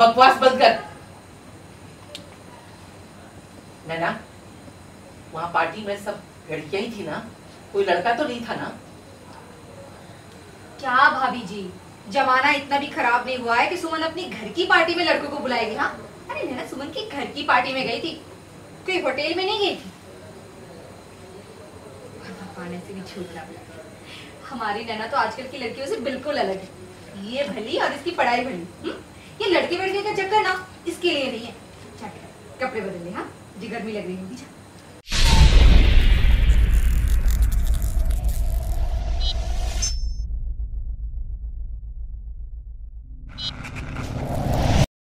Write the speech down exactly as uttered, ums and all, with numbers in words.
बकवास बंद कर। नैना, वहां पार्टी में सब लड़कियां ही थी ना, कोई लड़का तो नहीं था ना? क्या भाभी जी, जमाना इतना भी खराब नहीं हुआ है कि सुमन अपनी घर की पार्टी में लड़कों को बुलाएगी। हाँ, अरे नैना सुमन की घर की पार्टी में गई थी, कोई होटल में नहीं गई थी। भगवान ऐसे भी छूट ना, हमारी नैना तो आजकल की लड़कियों से बिल्कुल अलग है। ये भली और इसकी पढ़ाई भली। हुँ? ये लड़के वड़के का चक्कर ना इसके लिए नहीं है। कपड़े बदल ले। हाँ जी, गर्मी लग रही होगी।